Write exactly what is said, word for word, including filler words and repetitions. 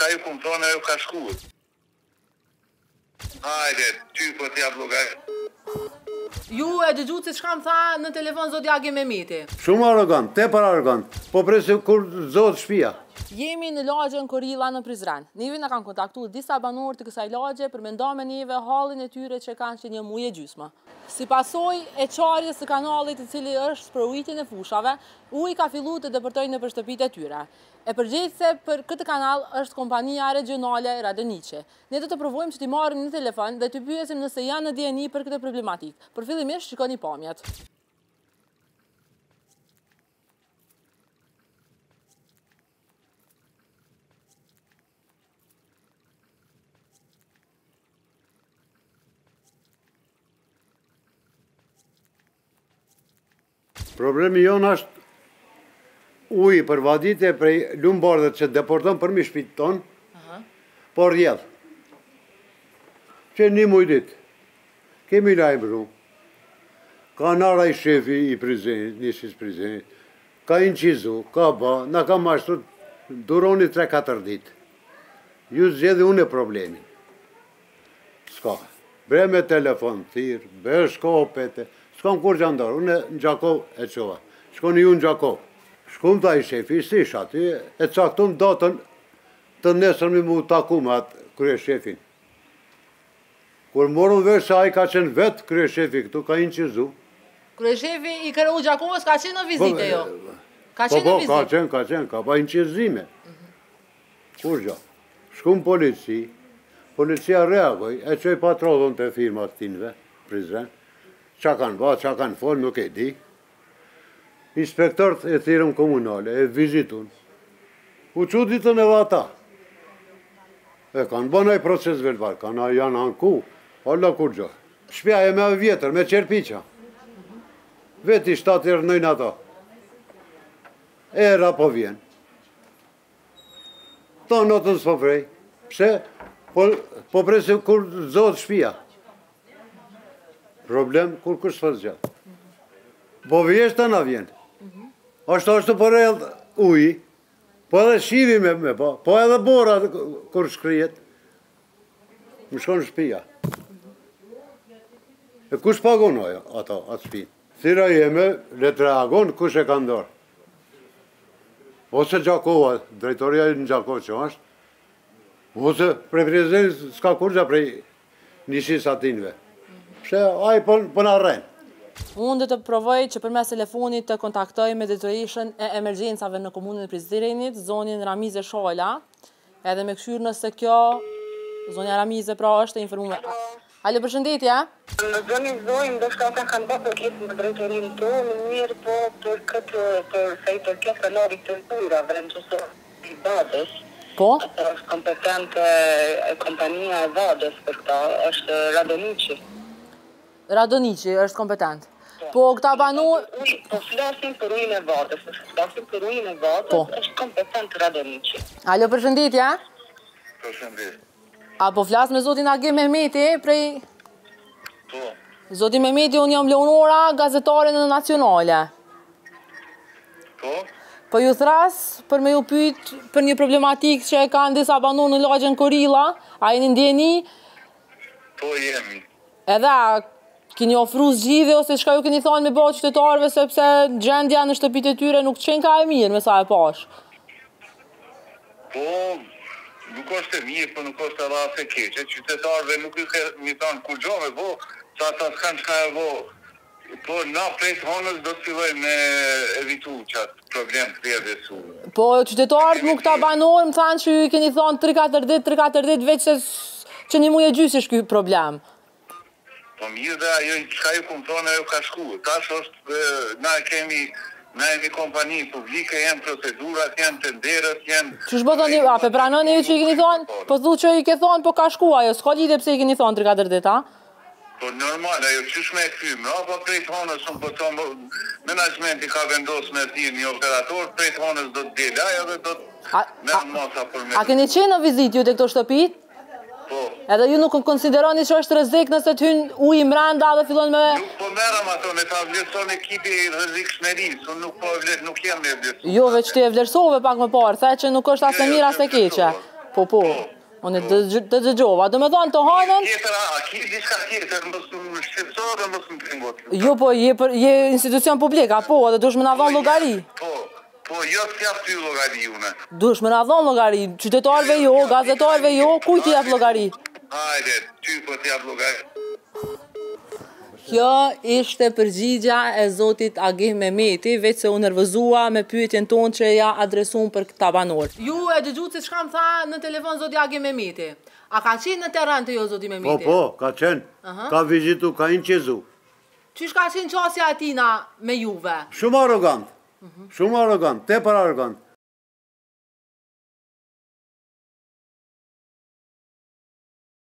qka ju kumë thonë, ajo ka shkuar. Hajde, ty po t'ja blogaj. Ju e dëgju se çka më tha në telefon zoti Agi Mehmeti. Shumë arrogant, tepër arrogant. Po presi kur zot shtëpia. Jemi në lagjen Korilla në Prizren. Neve na kanë kontaktuar disa banorë të kësaj lagje për me nda me neve hallin e tyre që kanë që një muaj e gjysmë. Si pasojë e qarjes së kanalit i cili është për ujitjen e fushave, uji ka filluar të depërtojë nëpër shtëpitë e tyre. E përgjegjëse për këtë kanal është kompania regionale Radoniqi. Ne do të provojmë që t'i marrim në telefon dhe t'i pyesim nëse janë në dieni për këtë problematikë. Për fillimisht shikoni pamjet. Problemi jonë është uji për vadite prej lumbardhet që deporton për mi shpitë tonë, por rjedh. Që një mujdit, kemi lajmëru, ka nara i shefi i Prizrenit, njësis Prizrenit, ka incizu, ka ba, na ka mashtru, duroni tre katër ditë. Ju zgjedhi unë e problemin. Ska. Bre me telefon, thirë, bre shkopete, s'kam kur gjandar, unë në Gjakov e qova. Shkoni ju në Gjakov. Shkum ta i shefi, si isha aty, e caktum datën të nesër mi mu taku me atë krye shefin. Kur morëm vesh se a i ka qenë vetë krye shefi këtu, ka incizu. Krye shefi i K R U Gjakovës ka qenë në vizite jo? Ka Po, qenë po, në ka vizite? qenë, ka qenë, ka pa incizime. Kur gja. Shkum polici, policia reagoj, e qoj patrollon të firma të tinve, Prizren. Qa kanë ba, qa kanë fol, nuk e di. Inspektorët e thirëm komunale, e vizitun. U që ditën edhe ata. E kanë bënaj proces verbal, kanë janë anku, alla kur gjo. Shpja e me vjetër, me qerpiqa. Veti shtatë e rënojnë ata. Era po vjen. Ta notën s'po prej. Pse? Po, po presi kur zotë shpia. Problem kur kështë fërë gjatë. Po vjeshtë të na vjen. Ashtu ashtu për e uji, po edhe shivi me me po, po edhe bora kur shkrijet, më shkon shpia. E kush pagon ajo, ato, atë shpi? Thira jeme, le të reagon, kush e ka ndorë. Ose Gjakova, drejtoria në Gjakova që është, ose prej Prizrenit s'ka kurgja prej njësis atinve. Pse aj për në arrenë. Unë dhe të provoj që përmes telefonit të kontaktoj me detyrueshën e emergjencave në komunën e Prizrenit, zonin Ramize Shola, edhe me këshyrë nëse kjo, zonja Ramize pra është e informuar. Alo, përshëndetje? Në zonin zonin, do shka ata kanë bërë përkesë në drejtorinë tonë, mirë po për këtë, për se i përkesë kanalit të ujrave, në qësë i badës. Po? Atë është kompetent kompania e vadës për këta, është Radoniqi. Radoniqi është kompetent. Po, këta banor... Po flasim për ujin e vadës, flasim për ujin e vadës, Po. është kompetent Radoniqi. Alo, përshëndetje? Përshëndetje. A po flas me zotin Agi Mehmeti prej... Po. Zoti Mehmeti, unë jam Leonora, gazetare në Nacionale. Po? Po ju thras për me ju pyet për një problematikë që e kanë disa banor në lagjen Korilla, a jeni ndjeni? Po jemi. Edhe a keni ofru zgjidhje ose çka ju keni thënë me bëj qytetarëve sepse gjendja në shtëpitë e tyre nuk qenë ka e mirë me sa e pash. Po, nuk është e mirë, po nuk është edhe as e keqe. Qytetarëve nuk i ke mi thonë kur gjove, po, sa ata s'kanë çka e vo. Po, na prej honës do të fillojmë me evitu qatë problem të rrjedhje su. Po qytetarët nuk ta banorë më thanë që ju i keni thënë tre katër ditë, tre katër ditë veç se që një muaj e gjysmë është ky problem. Po mirë dhe ajo çka ju kumë thonë, ajo ka shkuar. Tash është, na kemi, na jemi kompani publike, janë procedurat, janë tenderët, janë... Ç'është bëtoni, a pe pranoni ju që i keni thënë? Po thu që i ke thënë, po ka shkuar ajo, s'ka lidhje pse i keni thënë tre katër ditë, a? Po normal, ajo qysh me e kthy, mrapa prej të honës, unë po thonë, menaxhmenti ka vendosur me thirrë një operator, prej të honës do të delë ajo dhe do të merr masa për me. A keni qenë në vizitë ju te këto shtëpi? Po. Edhe ju nuk konsideroni që është rrezik nëse të hyn uji brenda dhe fillon me... Nuk po merrem ato, ne ta vlerëson ekipi rrezikshmërisë, unë nuk po vler, nuk jam me vlerësuar. Jo, veç ti e vlerësove pak më parë, the që nuk është as e mirë as e keqe. Po, po. Unë të dëgjova. Do me thonë të hanën... Tjetër, a ki diçka tjetër, mos në shqipsore, mos në pringot. Jo, po, je institucion publika, po, edhe dush me na dhonë logari. Po, po, jo të jap ty logari une. Dush me na dhonë logari, qytetarve jo, gazetarve jo, kuj t'i jap logari? Hajde, ty po t'i jap logari. Kjo ishte përgjigja e zotit Agih Mehmeti, veç se u nervëzua me pyetjen tonë që ja adresuam për këta banor. Ju e dëgjut se çka më tha në telefon zoti Agih Mehmeti. A ka qenë në terren të jo zoti Mehmeti? Po, po, ka qenë. Ka vizitu, ka inqizu. Qysh ka qenë qasja e tina me juve? Shumë arrogant. Shumë arrogant, tepër arrogant.